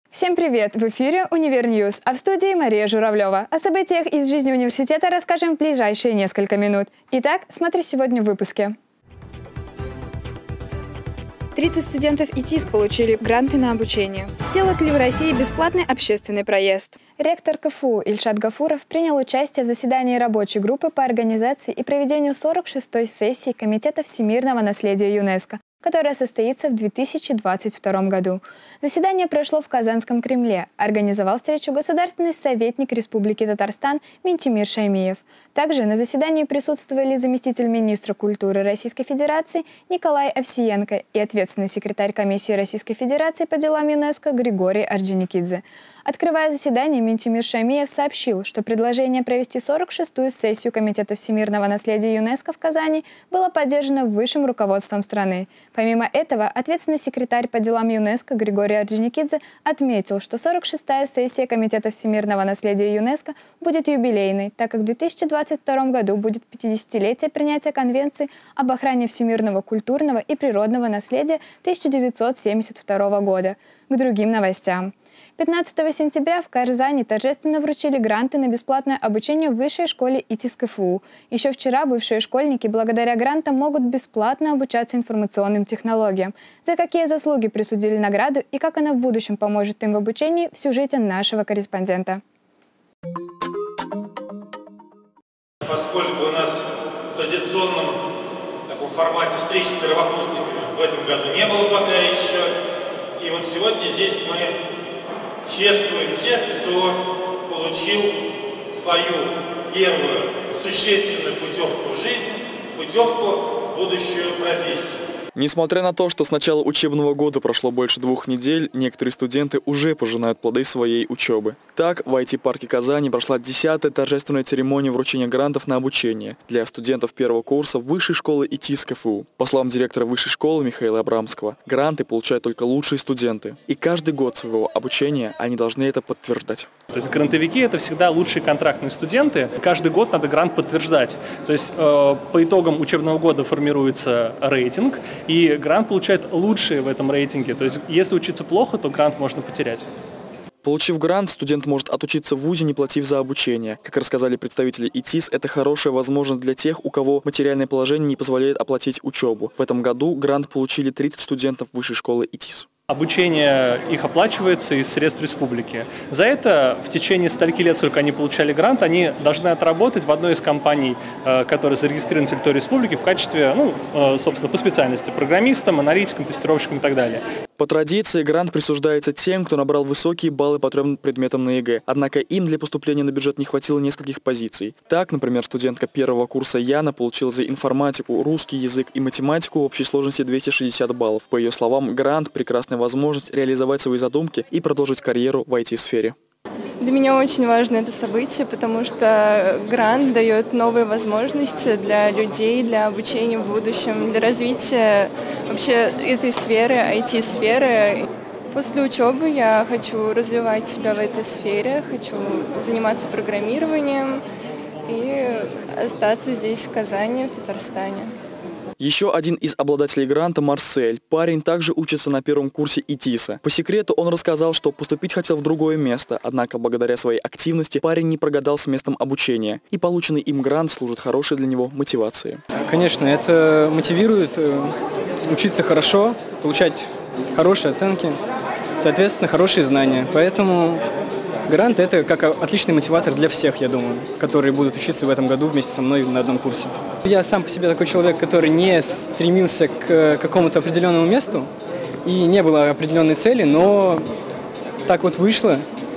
Всем привет! В эфире Универньюз, а в студии Мария Журавлева. О событиях из жизни университета расскажем в ближайшие несколько минут. Итак, смотри сегодня в выпуске. 30 студентов ИТИС получили гранты на обучение. Делают ли в России бесплатный общественный проезд? Ректор КФУ Ильшат Гафуров принял участие в заседании рабочей группы по организации и проведению 46-й сессии Комитета всемирного наследия ЮНЕСКО, которая состоится в 2022 году. Заседание прошло в Казанском Кремле. Организовал встречу государственный советник Республики Татарстан Минтимир Шаймиев. Также на заседании присутствовали заместитель министра культуры Российской Федерации Николай Овсиенко и ответственный секретарь Комиссии Российской Федерации по делам ЮНЕСКО Григорий Орджоникидзе. Открывая заседание, Минтимир Шаймиев сообщил, что предложение провести 46-ю сессию Комитета всемирного наследия ЮНЕСКО в Казани было поддержано высшим руководством страны. Помимо этого, ответственный секретарь по делам ЮНЕСКО Григорий Орджоникидзе отметил, что 46-я сессия Комитета всемирного наследия ЮНЕСКО будет юбилейной, так как в 2022 году будет 50-летие принятия Конвенции об охране всемирного культурного и природного наследия 1972 года. К другим новостям. 15 сентября в Казани торжественно вручили гранты на бесплатное обучение в высшей школе ИТИС КФУ. Еще вчера бывшие школьники благодаря грантам могут бесплатно обучаться информационным технологиям. За какие заслуги присудили награду и как она в будущем поможет им в обучении, в сюжете нашего корреспондента. Поскольку у нас в традиционном таком формате встреч с первокурсниками в этом году не было пока еще, и вот сегодня здесь мы чествуем тех, кто получил свою первую существенную путевку в жизнь, путевку в будущую профессию. Несмотря на то, что с начала учебного года прошло больше 2 недель, некоторые студенты уже пожинают плоды своей учебы. Так, в IT-парке Казани прошла 10-я торжественная церемония вручения грантов на обучение для студентов первого курса Высшей школы ИТИС КФУ. По словам директора Высшей школы Михаила Абрамского, гранты получают только лучшие студенты. И каждый год своего обучения они должны это подтверждать. То есть грантовики – это всегда лучшие контрактные студенты. Каждый год надо грант подтверждать. То есть по итогам учебного года формируется рейтинг, и грант получает лучшие в этом рейтинге. То есть если учиться плохо, то грант можно потерять. Получив грант, студент может отучиться в вузе, не платив за обучение. Как рассказали представители ИТИС, это хорошая возможность для тех, у кого материальное положение не позволяет оплатить учебу. В этом году грант получили 30 студентов Высшей школы ИТИС. Обучение их оплачивается из средств республики. За это в течение стольки лет, сколько они получали грант, они должны отработать в одной из компаний, которые зарегистрированы на территории республики в качестве, собственно, по специальности программистом, аналитиком, тестировщиком и так далее. По традиции грант присуждается тем, кто набрал высокие баллы по 3 предметам на ЕГЭ. Однако им для поступления на бюджет не хватило нескольких позиций. Так, например, студентка первого курса Яна получила за информатику, русский язык и математику в общей сложности 260 баллов. По ее словам, грант – прекрасная возможность реализовать свои задумки и продолжить карьеру в IT-сфере. Для меня очень важно это событие, потому что грант дает новые возможности для людей, для обучения в будущем, для развития вообще этой сферы, IT-сферы. После учебы я хочу развивать себя в этой сфере, хочу заниматься программированием и остаться здесь, в Казани, в Татарстане. Еще один из обладателей гранта – Марсель. Парень также учится на первом курсе ИТИСа. По секрету он рассказал, что поступить хотел в другое место, однако благодаря своей активности парень не прогадал с местом обучения. И полученный им грант служит хорошей для него мотивацией. Конечно, это мотивирует учиться хорошо, получать хорошие оценки, соответственно, хорошие знания. Поэтому грант – это как отличный мотиватор для всех, я думаю, которые будут учиться в этом году вместе со мной на одном курсе. Я сам по себе такой человек, который не стремился к какому-то определенному месту и не было определенной цели, но так вот вышло,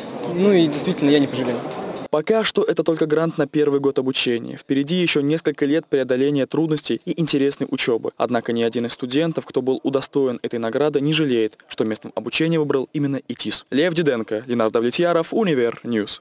и действительно я не пожалею. Пока что это только грант на первый год обучения. Впереди еще несколько лет преодоления трудностей и интересной учебы. Однако ни один из студентов, кто был удостоен этой награды, не жалеет, что местом обучения выбрал именно ИТИС. Лев Диденко, Ленардо Давлетьяров, Универньюз.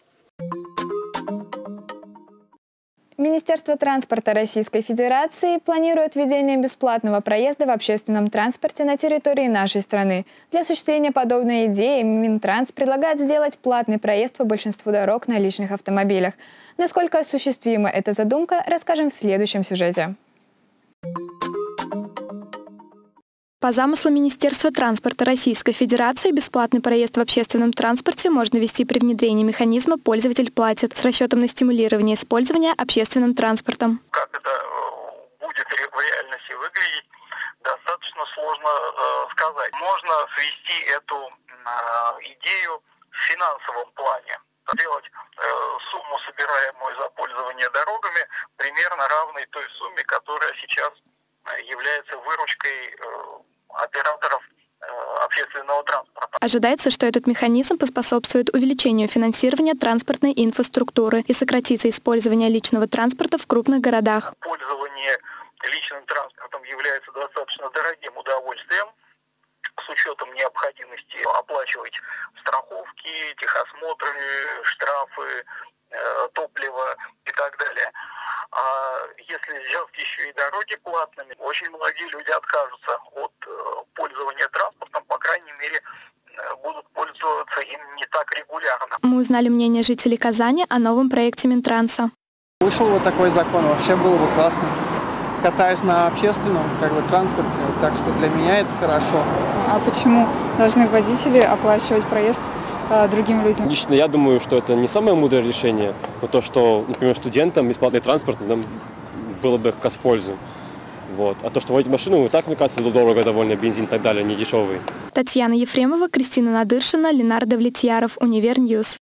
Министерство транспорта Российской Федерации планирует введение бесплатного проезда в общественном транспорте на территории нашей страны. Для осуществления подобной идеи Минтранс предлагает сделать платный проезд по большинству дорог на личных автомобилях. Насколько осуществима эта задумка, расскажем в следующем сюжете. По замыслу Министерства транспорта Российской Федерации бесплатный проезд в общественном транспорте можно ввести при внедрении механизма «Пользователь платит» с расчетом на стимулирование использования общественным транспортом. Как это будет в реальности выглядеть, достаточно сложно сказать. Можно свести эту идею в финансовом плане. Сделать сумму, собираемую за пользование дорогами, примерно равной той сумме, которая сейчас является выручкой операторов общественного транспорта. Ожидается, что этот механизм поспособствует увеличению финансирования транспортной инфраструктуры и сократится использование личного транспорта в крупных городах. Пользование личным транспортом является достаточно дорогим удовольствием, с учетом необходимости оплачивать страховки, техосмотры, штрафы, топливо и так далее. А если сделать еще и дороги платными, очень многие люди откажутся от пользования транспортом, по крайней мере, будут пользоваться им не так регулярно. Мы узнали мнение жителей Казани о новом проекте Минтранса. Вышел вот такой закон, вообще было бы классно. Катаюсь на общественном транспорте, так что для меня это хорошо. А почему должны водители оплачивать проезд другим людям? Лично я думаю, что это не самое мудрое решение, но то, что, например, студентам бесплатный транспорт нам было бы как раз в пользу. Вот. А то, что водить машину, и так, мне кажется, дорого довольно, бензин и так далее, не дешевый. Татьяна Ефремова, Кристина Надыршина, Ленардо Влетьяров, Универньюз.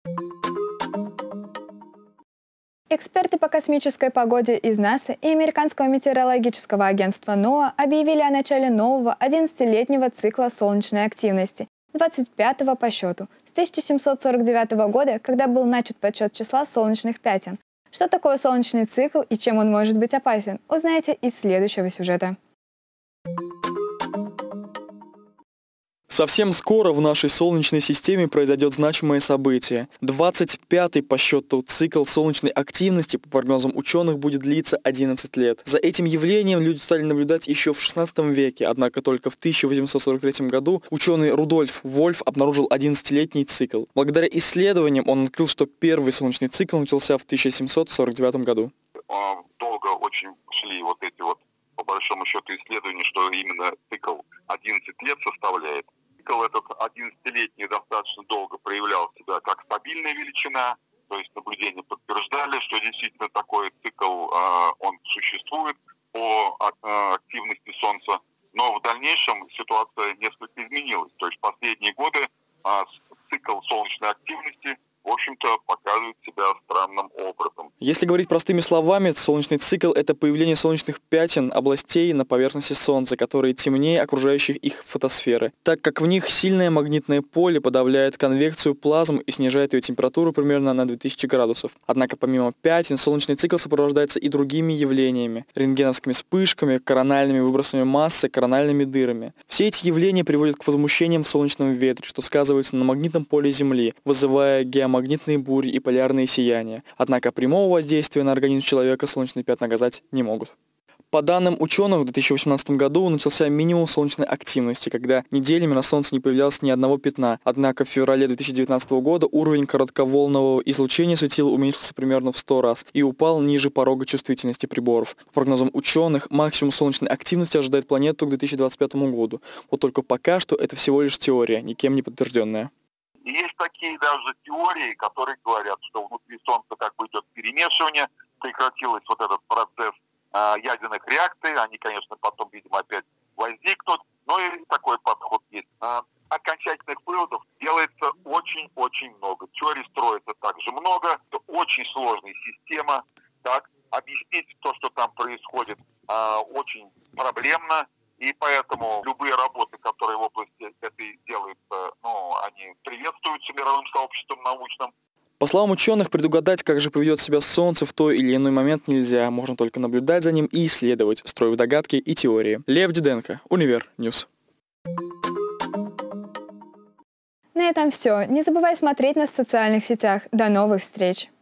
Эксперты по космической погоде из НАСА и Американского метеорологического агентства НОАА объявили о начале нового 11-летнего цикла солнечной активности, 25-го по счету, с 1749 года, когда был начат подсчет числа солнечных пятен. Что такое солнечный цикл и чем он может быть опасен, узнаете из следующего сюжета. Совсем скоро в нашей Солнечной системе произойдет значимое событие. 25-й по счету цикл солнечной активности, по прогнозам ученых, будет длиться 11 лет. За этим явлением люди стали наблюдать еще в 16 веке, однако только в 1843 году ученый Рудольф Вольф обнаружил 11-летний цикл. Благодаря исследованиям он открыл, что первый солнечный цикл начался в 1749 году. Долго очень шли вот эти по большому счету исследования, что именно цикл 11 лет составляет. Цикл этот 11-летний достаточно долго проявлял себя как стабильная величина, то есть наблюдения подтверждали, что действительно такой цикл он существует по активности Солнца, но в дальнейшем ситуация несколько изменилась. То есть в последние годы цикл солнечной активности, в общем-то, показывает себя странным образом. Если говорить простыми словами, солнечный цикл – это появление солнечных пятен, областей на поверхности Солнца, которые темнее окружающих их фотосферы, так как в них сильное магнитное поле подавляет конвекцию плазм и снижает ее температуру примерно на 2000 градусов. Однако помимо пятен, солнечный цикл сопровождается и другими явлениями – рентгеновскими вспышками, корональными выбросами массы, корональными дырами. Все эти явления приводят к возмущениям в солнечном ветре, что сказывается на магнитном поле Земли, вызывая геомагнитные бури и полярные сияния. Однако прямого воздействия на организм человека солнечные пятна оказать не могут. По данным ученых, в 2018 году начался минимум солнечной активности, когда неделями на Солнце не появлялось ни одного пятна. Однако в феврале 2019 года уровень коротковолнового излучения светила уменьшился примерно в 100 раз и упал ниже порога чувствительности приборов. По прогнозам ученых, максимум солнечной активности ожидает планету к 2025 году. Вот только пока что это всего лишь теория, никем не подтвержденная. И есть такие даже теории, которые говорят, что внутри Солнца как бы идет перемешивание, прекратилось вот этот процесс ядерных реакций, они, конечно, потом, видимо, опять возникнут, но и такой подход есть. Окончательных выводов делается очень-очень много. Теорий строится также много, это очень сложная система, так, объяснить то, что там происходит, очень проблемно. И поэтому любые работы, которые в области этой делаются, они приветствуются мировым сообществом научным. По словам ученых, предугадать, как же поведет себя Солнце в той или иной момент нельзя. Можно только наблюдать за ним и исследовать, строив догадки и теории. Лев Диденко, Универньюз. На этом все. Не забывай смотреть нас в социальных сетях. До новых встреч!